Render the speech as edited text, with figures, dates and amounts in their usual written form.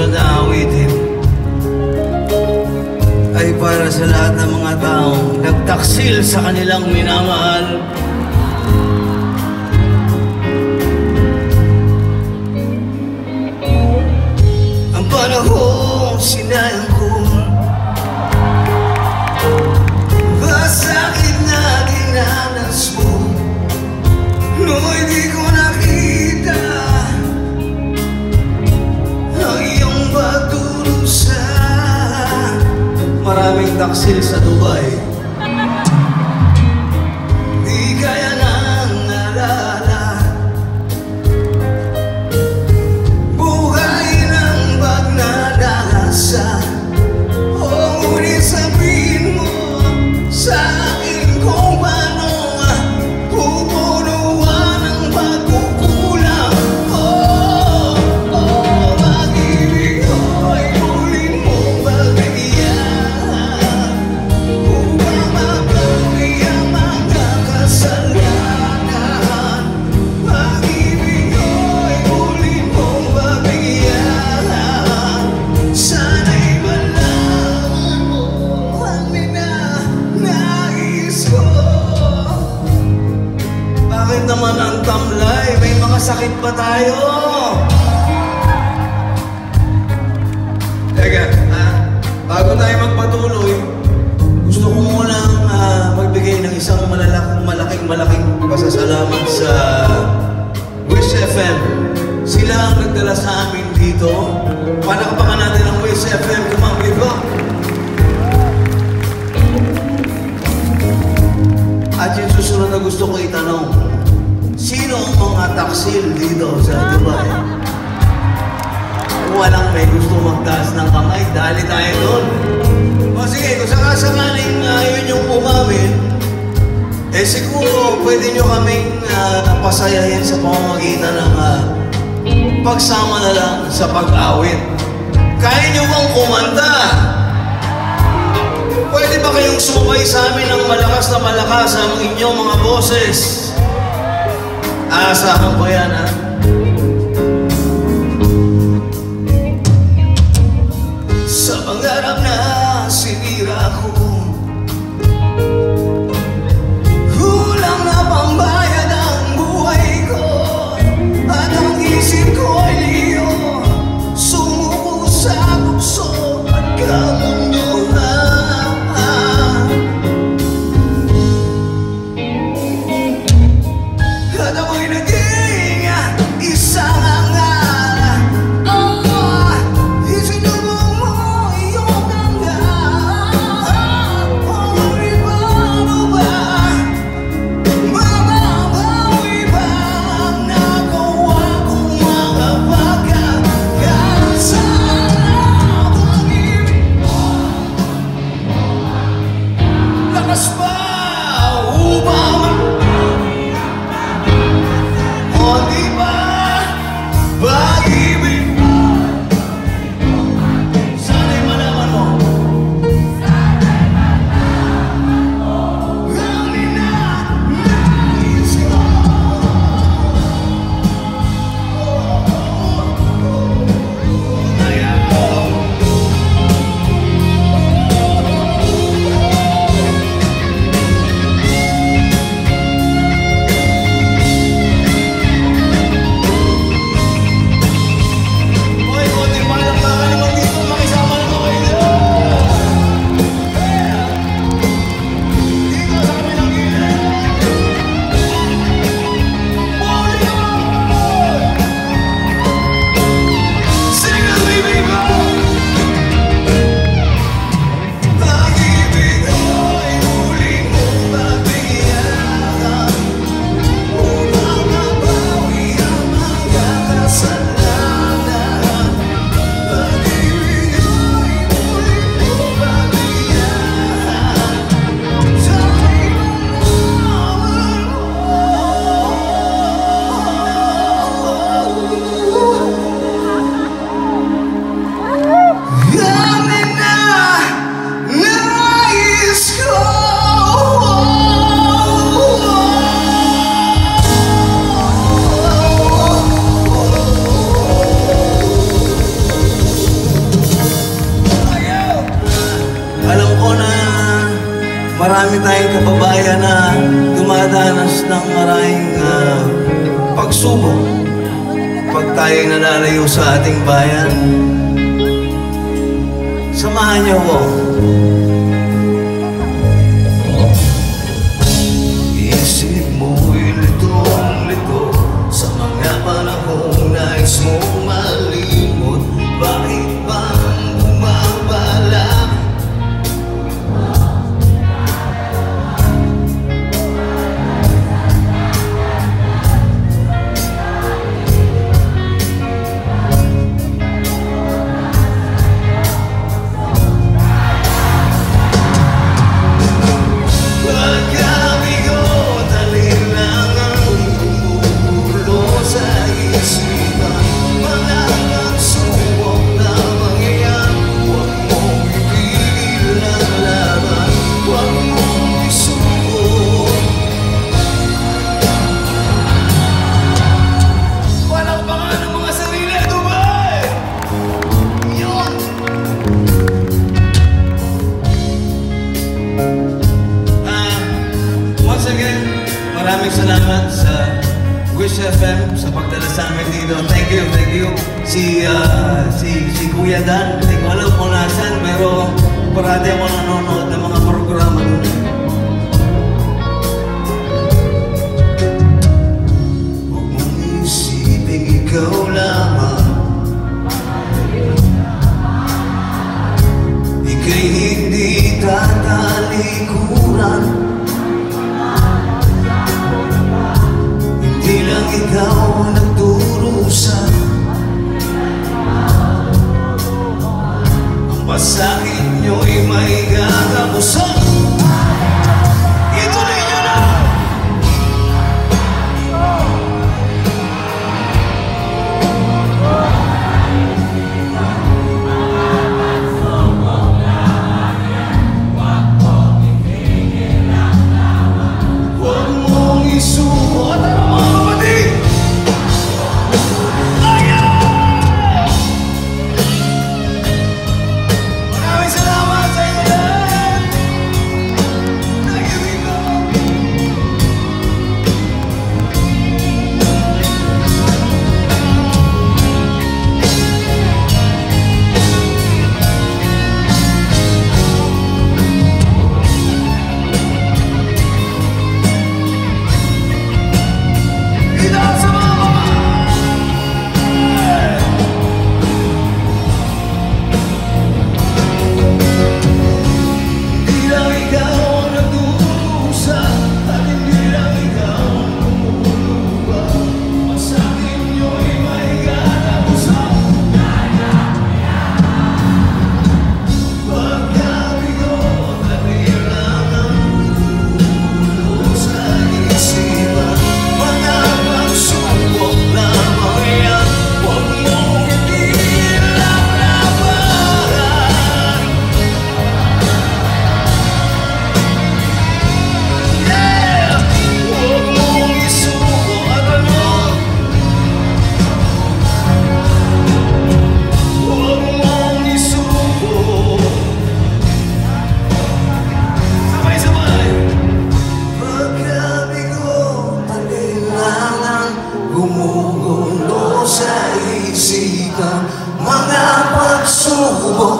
susunod na awitin ay para sa lahat ng mga taong nagtaksil sa kanilang minamahal. Ang panahon sinayang ko, masakit na dinanas mo, no'y di ko nakita ang iyong pagdurusa. Maraming taksil sa Dubai, di kaya nang nalala. Buhay ng pagnanasa, o ngunit sabihin mo sa akin kung paano pupunuan ang pagkukulang. Pag-ibig ko'y muling mong bagayan upang mabawi ang mga kasalanan. Pag-ibig ko'y muling mong bagayan, sana'y malaman mo ang ninanais ko. Bakit naman ang tamlay? May mga sakit pa tayo. Teka, bago tayo magpatuloy, gusto ko munang magbigay ng isang malaking pasasalamat sa Wish FM. Sila ang nagdala sa amin dito. Palakpakan natin ang Wish FM. Kumambit ko. At yung susunod na gusto ko itanong, sino ang mga taksil dito sa Dubai? Walang may gusto magtaas ng kamay, dali tayo doon. O sige, kung sakasakaling yun yung umamin, eh siguro pwede nyo kaming pasayahin sa pamamagitan ng pagsama na lang sa pag-awit. Kaya nyo bang kumanta? Pwede ba kayong sumay sa amin ng malakas na malakas ang inyong mga boses? Aasahan ko yan, ha? Sa pangarap na sinira ko, kulang na pambayad ang buhay ko, at ang isip ko ay liyo, sumuko sa bukso at kamunduhan. At ako'y naging isang angala. Isinubong mo iyong tanggal. marami tayong kababayan na dumadanas ng maraming pagsubok pag tayo nalalayo sa ating bayan. Samahan niyo ko. Isip mo'y litong-lito sa mga panahong nais mong malimot. Bakit ba bumabala? Maraming salamat sa Wish FM sa pagdala sa amin dito. Thank you. Si Kuya Dan, hindi ko alam kung nasan, pero parati ako nanonood ng mga programa doon. Huwag mong isipin ikaw lamang, ika'y hindi tatalikuran. Hindi lang ikaw ang nagdurusa, ang pasakit nyo'y may gagamusan. Ituloy nyo na! Huwag mong isuot ang mga kapatid! Maraming salamat sa inyo lahat! Nag-ibig ko! Itaas sa mga kamay! Hindi lang ikaw ang nagdurusa, at hindi lang ikaw ang lumuluwa. Masakit nyo'y may ganabusan. Pagkabigo, dahil lang ang gulo sa isipan. Mga pagsubok lamang yan, huwag mong itinalaban. Yeah! Huwag mong isuko at ano, huwag mong isuko. Sabay-sabay! Pagkabigo, talinlangan, gumugulo sa isipan. Mga pagsubok